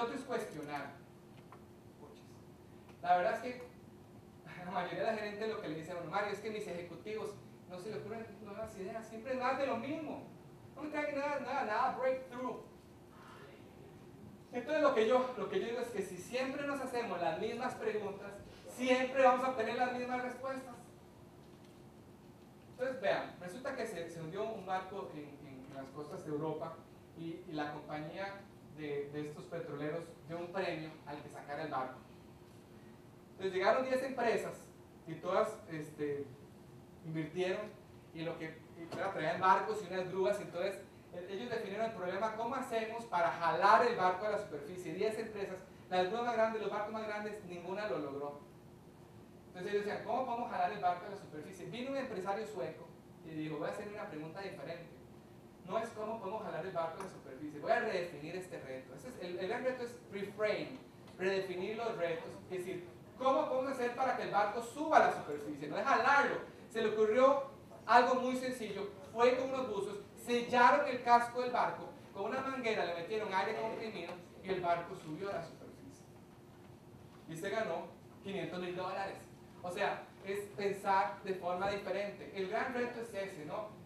otro es cuestionar. Puchis. La verdad es que la mayoría de la gerentes lo que le dicen a uno, Mario, es que mis ejecutivos no se le ocurren nuevas ideas, siempre es más de lo mismo. No me traen nada breakthrough. Entonces lo que yo digo es que si siempre nos hacemos las mismas preguntas, siempre vamos a obtener las mismas respuestas. Entonces vean, resulta que se hundió un barco en las costas de Europa y la compañía de estos petroleros dio un premio al que sacara el barco. Entonces llegaron 10 empresas y todas invirtieron y lo que traían barcos y unas grúas. Entonces ellos definieron el problema: ¿cómo hacemos para jalar el barco a la superficie? 10 empresas, las grúas más grandes, los barcos más grandes, ninguna lo logró. Entonces ellos decían, ¿cómo podemos jalar el barco a la superficie? Vino un empresario sueco y dijo, voy a hacer una pregunta diferente. No es cómo podemos jalar el barco a la superficie, voy a redefinir este reto. El gran reto es reframe, redefinir los retos. Es decir, ¿cómo podemos hacer para que el barco suba a la superficie? No es jalarlo. Se le ocurrió algo muy sencillo, fue con unos buzos, sellaron el casco del barco, con una manguera le metieron aire comprimido y el barco subió a la superficie. Y se ganó $500,000. O sea, es pensar de forma diferente. El gran reto es ese, ¿no?